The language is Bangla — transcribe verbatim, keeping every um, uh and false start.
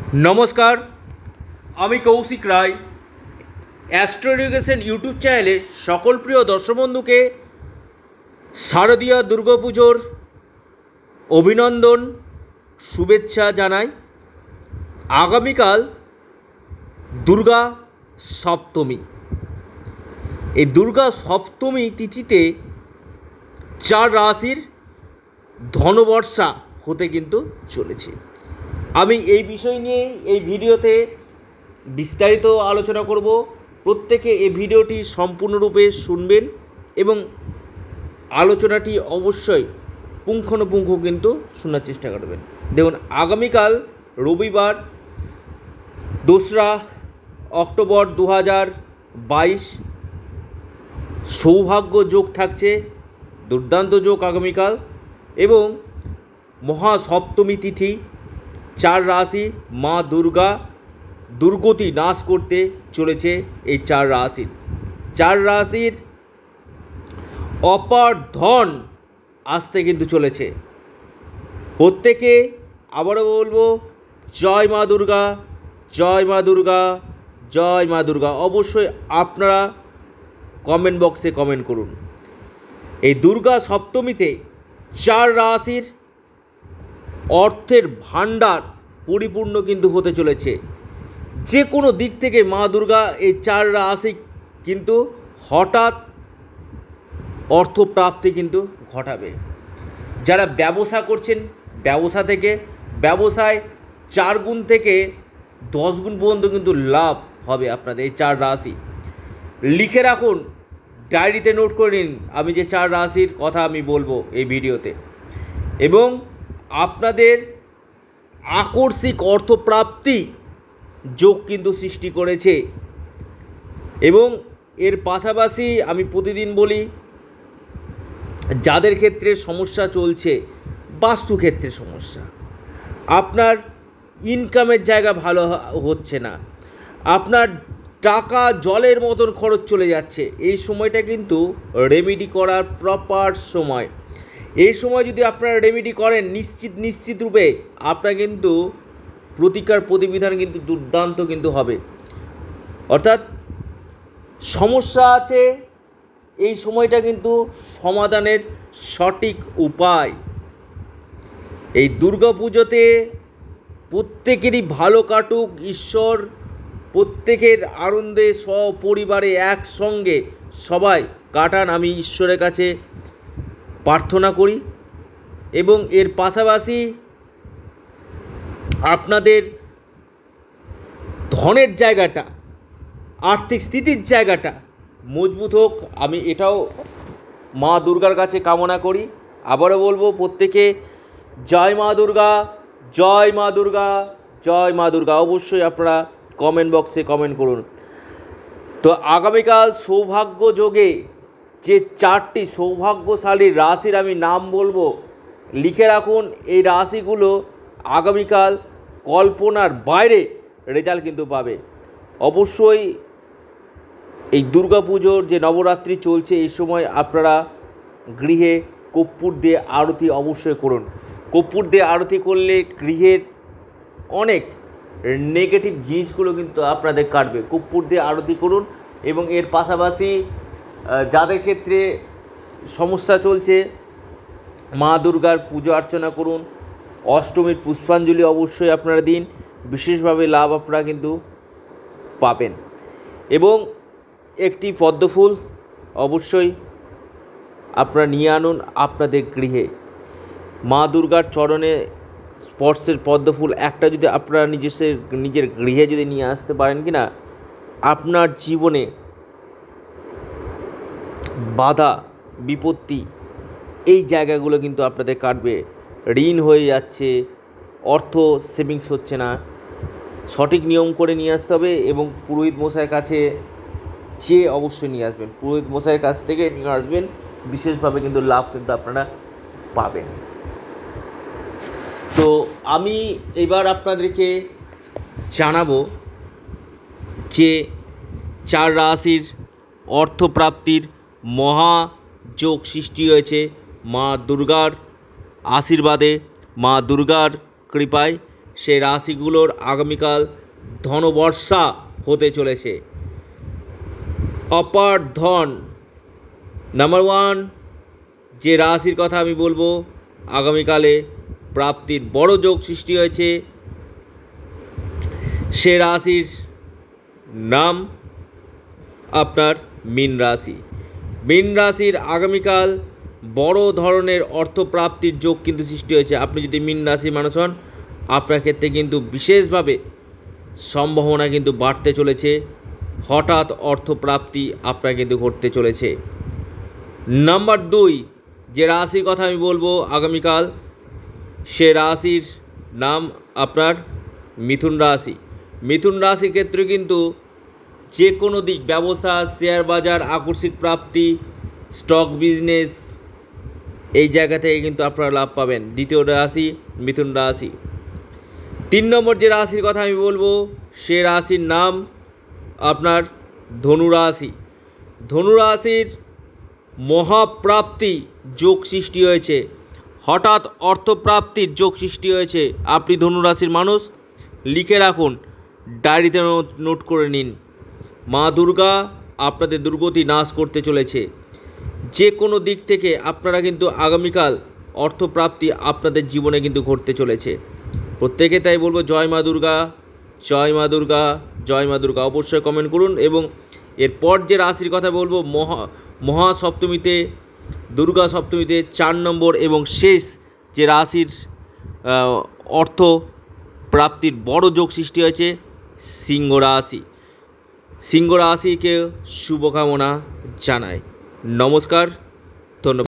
নমস্কার, আমি Koushik Roy. Astro education YouTube চ্যানেলে সকল প্রিয় দর্শক বন্ধুকে শারদীয় দুর্গাপুজোর অভিনন্দন শুভেচ্ছা জানাই। আগামীকাল দুর্গা সপ্তমী। এই দুর্গা সপ্তমী তিথিতে চার রাশির ধনবর্ষা হতে কিন্তু চলেছে। আমি এই বিষয় নিয়ে এই ভিডিওতে বিস্তারিত আলোচনা করব। প্রত্যেকে এই ভিডিওটি সম্পূর্ণরূপে শুনবেন এবং আলোচনাটি অবশ্যই পুঙ্খানুপুঙ্খ কিন্তু শোনার চেষ্টা করবেন। দেখুন, আগামীকাল রবিবার দোসরা অক্টোবর দু হাজার বাইশ সৌভাগ্য যোগ থাকছে, দুর্দান্ত যোগ আগামীকাল, এবং মহাসপ্তমী তিথি। চার রাশি মা দুর্গা দুর্গতি নাশ করতে চলেছে। এই চার রাশির চার রাশির অপার ধন আসতে কিন্তু চলেছে। প্রত্যেকে আবারও বলবো, জয় মা দুর্গা, জয় মা দুর্গা, জয় মা দুর্গা। অবশ্যই আপনারা কমেন্ট বক্সে কমেন্ট করুন। এই দুর্গা সপ্তমীতে চার রাশির অর্থের ভাণ্ডার পরিপূর্ণ কিন্তু হতে চলেছে। যে কোনো দিক থেকে মা দুর্গা এই চার রাশি কিন্তু হঠাৎ অর্থপ্রাপ্তি কিন্তু ঘটাবে। যারা ব্যবসা করছেন, ব্যবসা থেকে ব্যবসায় চার গুণ থেকে দশ গুণ পর্যন্ত কিন্তু লাভ হবে আপনাদের। এই চার রাশি লিখে রাখুন, ডায়েরিতে নোট করে নিন আমি যে চার রাশির কথা আমি বলবো এই ভিডিওতে। এবং আপনাদের আকস্মিক অর্থপ্রাপ্তি যোগ কিন্তু সৃষ্টি করেছে। এবং এর পাশাপাশি আমি প্রতিদিন বলি, যাদের ক্ষেত্রে সমস্যা চলছে, বাস্তুক্ষেত্রে সমস্যা, আপনার ইনকামের জায়গা ভালো হচ্ছে না, আপনার টাকা জলের মতন খরচ চলে যাচ্ছে, এই সময়টা কিন্তু রেমেডি করার প্রপার সময়। এই সময় যদি আপনারা রেমেডি করেন, নিশ্চিত নিশ্চিত রূপে আপনার কিন্তু প্রতিকার প্রতিবিধান কিন্তু দুর্দান্ত কিন্তু হবে। অর্থাৎ সমস্যা আছে, এই সময়টা কিন্তু সমাধানের সঠিক উপায়। এই দুর্গা পুজোতে প্রত্যেকেরই ভালো কাটুক, ঈশ্বর প্রত্যেকের আনন্দে সপরিবারে একসঙ্গে সবাই কাটান, আমি ঈশ্বরের কাছে প্রার্থনা করি। এবং এর পাশাপাশি আপনাদের ধনের জায়গাটা, আর্থিক স্থিতির জায়গাটা মজবুত হোক, আমি এটাও মা দুর্গার কাছে কামনা করি। আবারও বলবো, প্রত্যেকে জয় মা দুর্গা, জয় মা দুর্গা, জয় মা দুর্গা। অবশ্যই আপনারা কমেন্ট বক্সে কমেন্ট করুন। তো আগামীকাল সৌভাগ্য যোগে যে চারটি সৌভাগ্যশালী রাশির আমি নাম বলবো, লিখে রাখুন। এই রাশিগুলো আগামীকাল কল্পনার বাইরে রেজাল্ট কিন্তু পাবে। অবশ্যই এই দুর্গা পুজোর যে নবরাত্রি চলছে, এই সময় আপনারা গৃহে কর্পূর দিয়ে আরতি অবশ্যই করুন। কর্পূর দিয়ে আরতি করলে গৃহের অনেক নেগেটিভ জিনিসগুলো কিন্তু আপনাদের কাটবে। কর্পূর দিয়ে আরতি করুন। এবং এর পাশাপাশি যাদের ক্ষেত্রে সমস্যা চলছে, মা দুর্গার পুজো অর্চনা করুন। অষ্টমীর পুষ্পাঞ্জলি অবশ্যই আপনারা দিন, বিশেষভাবে লাভ আপনারা কিন্তু পাবেন। এবং একটি পদ্মফুল অবশ্যই আপনারা নিয়ে আনুন আপনাদের গৃহে। মা দুর্গার চরণে স্পর্শের পদ্মফুল একটা যদি আপনারা নিজস্ব নিজের গৃহে যদি নিয়ে আসতে পারেন কি না, আপনার জীবনে বাধা বিপত্তি এই জায়গাগুলো কিন্তু আপনাদের কাটবে। ঋণ হয়ে যাচ্ছে, অর্থ সেভিংস হচ্ছে না, সঠিক নিয়ম করে নিয়ে আসতে হবে। এবং পুরোহিত মশাইয়ের কাছে চেয়ে অবশ্যই নিয়ে আসবেন, পুরোহিত মশাইয়ের কাছ থেকে নিয়ে আসবেন, বিশেষভাবে কিন্তু লাভ কিন্তু আপনারা পাবেন। তো আমি এবার আপনাদেরকে জানাবো যে চার রাশির অর্থপ্রাপ্তির মহাযোগ সৃষ্টি হয়েছে মা দুর্গার আশীর্বাদে, মা দুর্গার কৃপায়। সেই রাশিগুলোর আগামীকাল ধনবর্ষা হতে চলেছে। অপার ধন নাম্বার ওয়ান যে রাশির কথা আমি বলবো, আগামীকালে প্রাপ্তির বড় যোগ সৃষ্টি হয়েছে, সে রাশির নাম আপনার মীন রাশি। মীন রাশির আগামীকাল বড় ধরনের অর্থপ্রাপ্তির যোগ কিন্তু সৃষ্টি হয়েছে। আপনি যদি মীন রাশির মানুষ হন, আপনার ক্ষেত্রে কিন্তু বিশেষভাবে সম্ভাবনা কিন্তু বাড়তে চলেছে, হঠাৎ অর্থপ্রাপ্তি আপনার কিন্তু ঘটতে চলেছে। নাম্বার দুই যে রাশির কথা আমি বলবো আগামীকাল, সে রাশির নাম আপনার মিথুন রাশি। মিথুন রাশির ক্ষেত্রে কিন্তু যে কোনো দিক, ব্যবসা, শেয়ার বাজার, আকস্মিক প্রাপ্তি, স্টক বিজনেস, এই জায়গা থেকে কিন্তু আপনারা লাভ পাবেন। দ্বিতীয় রাশি মিথুন রাশি। তিন নম্বর যে রাশির কথা আমি বলবো, সে রাশির নাম আপনার ধনু রাশি। ধনু রাশির মহাপ্রাপ্তি যোগ সৃষ্টি হয়েছে, হঠাৎ অর্থপ্রাপ্তির যোগ সৃষ্টি হয়েছে। আপনি ধনু রাশির মানুষ, লিখে রাখুন, ডায়েরিতে নোট করে নিন। মা দুর্গা আপনাদের দুর্গতি নাশ করতে চলেছে। যে কোনো দিক থেকে আপনারা কিন্তু আগামীকাল অর্থপ্রাপ্তি আপনাদের জীবনে কিন্তু ঘটতে চলেছে। প্রত্যেকে তাই বলবো, জয় মা দুর্গা, জয় মা দুর্গা, জয় মা দুর্গা। অবশ্যই কমেন্ট করুন। এবং এরপর যে রাশির কথা বলবো, মহা মহাসপ্তমীতে, দুর্গা সপ্তমীতে চার নম্বর এবং শেষ যে রাশির অর্থ প্রাপ্তির বড় যোগ সৃষ্টি হয়েছে, সিংহ রাশি। সিংহ রাশিকে শুভকামনা জানাই। নমস্কার, ধন্যবাদ।